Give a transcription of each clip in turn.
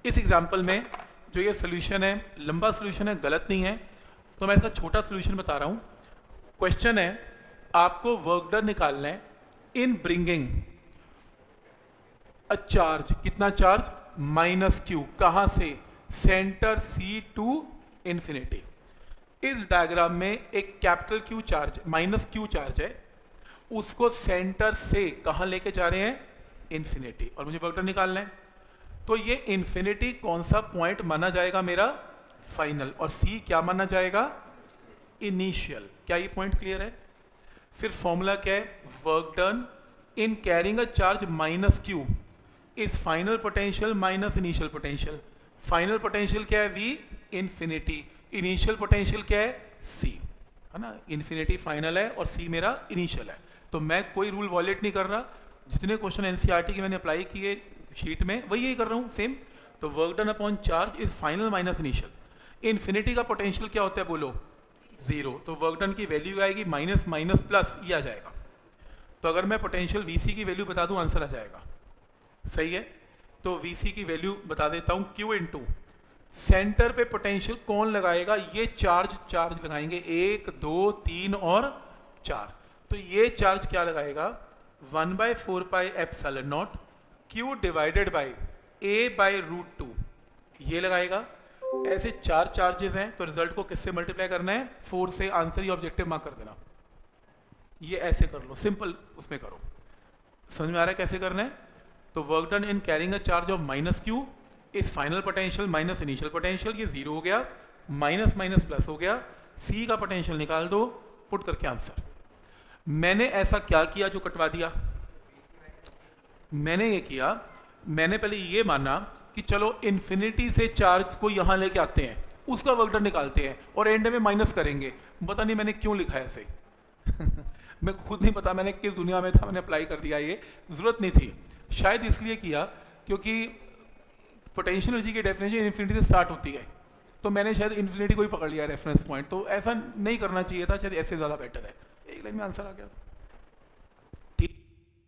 इस एग्जाम्पल में जो ये सोल्यूशन है, लंबा सोल्यूशन है, गलत नहीं है, तो मैं इसका छोटा सोल्यूशन बता रहा हूँ। क्वेश्चन है, आपको वर्क डन निकालना है इन ब्रिंगिंग अ चार्ज, कितना चार्ज, माइनस क्यू, कहां से, सेंटर सी टू इंफिनिटी। इस डायग्राम में एक capital Q charge, minus Q charge है, उसको सेंटर से कहां लेके जा रहे हैं, इंफिनिटी, और मुझे वर्क डन निकालना है। तो ये इंफिनिटी कौन सा पॉइंट माना जाएगा मेरा, फाइनल, और सी क्या माना जाएगा, इनिशियल। क्या ये पॉइंट क्लियर है? फिर फॉर्मूला क्या है, work done in carrying a charge minus Q is final potential minus initial potential. Final potential क्या है, वी इन्फिनिटी, इनिशियल पोटेंशियल क्या है, सी, है ना। इन्फिनिटी फाइनल है और सी मेरा इनिशियल है, तो मैं कोई रूल वॉलेट नहीं कर रहा। जितने क्वेश्चन एनसीईआरटी के मैंने अप्लाई किए शीट में वही यही कर रहा हूँ सेम। तो work done upon charge is final minus initial. Infinity का पोटेंशियल क्या होता है बोलो, जीरो, तो वर्क डन की वैल्यू आएगी माइनस माइनस प्लस, ये आ जाएगा। तो अगर मैं पोटेंशियल वीसी की वैल्यू बता दूं आंसर आ जाएगा, सही है। तो वीसी की वैल्यू बता देता हूं, क्यू इंटू सेंटर पे पोटेंशियल कौन लगाएगा, ये चार्ज लगाएंगे, 1 2 3 और 4। तो ये चार्ज क्या लगाएगा, 1/4 epsilon not Q divided by a/√2, ये लगाएगा। ऐसे 4 चार्जेस हैं, तो रिजल्ट को किससे मल्टीप्लाई करना है, 4 से। आंसर ही ऑब्जेक्टिव मार्क कर देना, ये ऐसे कर लो, सिंपल उसमें करो। समझ में आ रहा है कैसे करना है? तो work done in carrying a charge of minus Q is final potential minus initial potential, ये जीरो हो गया, माइनस माइनस प्लस हो गया, सी का पोटेंशियल निकाल दो, पुट करके आंसर। मैंने ऐसा क्या किया जो कटवा दिया, मैंने ये किया, मैंने पहले ये माना कि चलो इन्फिनिटी से चार्ज को यहां लेके आते हैं, उसका वर्क डन निकालते हैं और एंड में माइनस करेंगे। पता नहीं मैंने क्यों लिखा है ऐसे मैं खुद नहीं पता मैंने किस दुनिया में था, मैंने अप्लाई कर दिया, ये जरूरत नहीं थी। शायद इसलिए किया क्योंकि पोटेंशियल एनर्जी की डेफिनेशन इन्फिनिटी से स्टार्ट होती है, तो मैंने शायद इन्फिनिटी को ही पकड़ लिया रेफरेंस पॉइंट। तो ऐसा नहीं करना चाहिए था, शायद ऐसे ज़्यादा बेटर है। एक लाइन में आंसर आ गया, ठीक।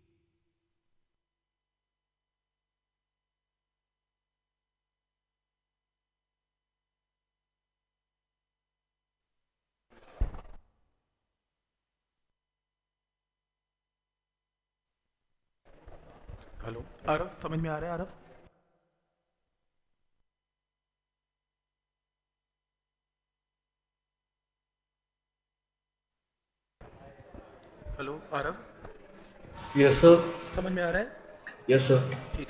हेलो आरव, समझ में आ रहा है Aarav? Hello Aarav, yes sir. समझ में आ रहा है? Yes sir. ठीक।